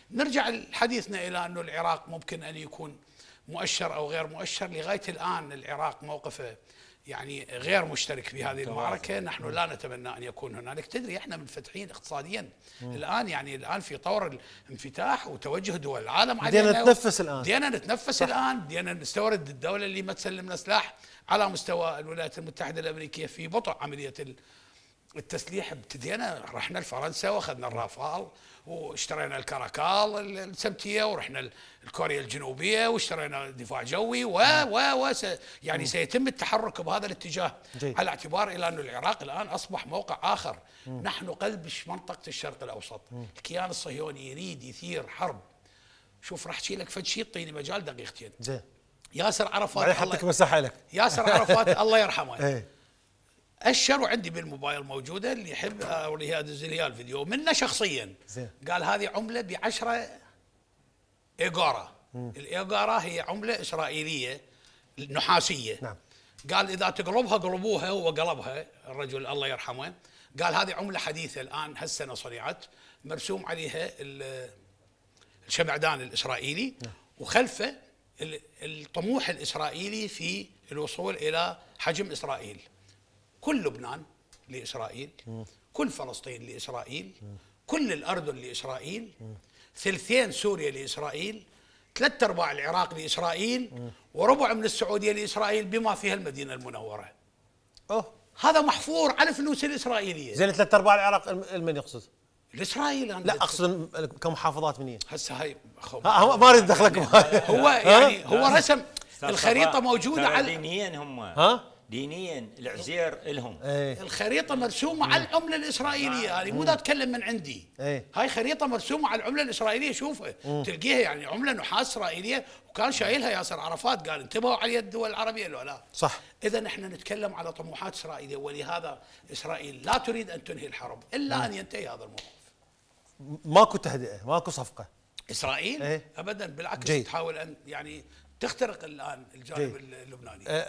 نرجع لحديثنا إلى أنه العراق ممكن أن يكون مؤشر أو غير مؤشر. لغاية الآن العراق موقفه يعني غير مشترك في هذه المعركة. نحن لا نتمنى أن يكون هنالك، تدري احنا منفتحين اقتصاديا الآن، يعني الآن في طور الانفتاح وتوجه دول العالم علينا. بدينا نتنفس الآن، بدينا نتنفس الآن، بدينا نستورد الدولة اللي ما تسلمنا سلاح على مستوى الولايات المتحدة الأمريكية في بطء عملية التسليح. ابتدينا رحنا لفرنسا واخذنا الرافال واشترينا الكاراكال السبتيه، ورحنا الكوريا الجنوبيه واشترينا دفاع جوي يعني سيتم التحرك بهذا الاتجاه جيد. على اعتبار الى ان العراق الان اصبح موقع اخر. نحن قلب منطقه الشرق الاوسط. الكيان الصهيوني يريد يثير حرب. شوف راح احكي لك فد شيء، اعطيني مجال دقيقتين. زين. ياسر عرفات بعدين حطك مساحه لك. ياسر عرفات الله يرحمه. ايه. أشر، وعندي بالموبايل موجودة، اللي يحب أوريها أدز لها الفيديو منه شخصيا. زين. قال هذه عملة ب10 إيغورا. الإيغورا هي عملة إسرائيلية نحاسية. نعم. قال إذا تقلبها قلبوها، هو قلبها الرجل الله يرحمه. قال هذه عملة حديثة الآن هالسنة صنعت، مرسوم عليها الشمعدان الإسرائيلي. نعم. وخلفه الطموح الإسرائيلي في الوصول إلى حجم إسرائيل. كل لبنان لإسرائيل، كل فلسطين لإسرائيل، كل الأردن لإسرائيل، ثلثين سوريا لإسرائيل، 3/4 العراق لإسرائيل، وربع من السعودية لإسرائيل بما فيها المدينة المنورة. هذا محفور على فلوس الإسرائيلية. زين 3/4 العراق المن يقصد؟ الإسرائيل. لا أقصد كمحافظات منين؟ هسه هاي ما أريد دخلك. هو يعني هو رسم الخريطة موجودة على دينيا هم دينيا العزير لهم. الخريطة مرسومة على العملة الإسرائيلية. هذه مو دا أتكلم من عندي. هاي خريطة مرسومة على العملة الإسرائيلية. شوفها تلقيها يعني عملة نحاس إسرائيلية، وكان شايلها ياسر عرفات. قال انتبهوا على الدول العربية لو لا. صح. إذا احنا نتكلم على طموحات إسرائيلية، ولهذا إسرائيل لا تريد أن تنهي الحرب إلا أن ينتهي هذا الموقف. ماكو تهدئة، ماكو صفقة. إسرائيل أبدا، بالعكس تحاول أن يعني تخترق الآن الجانب اللبناني.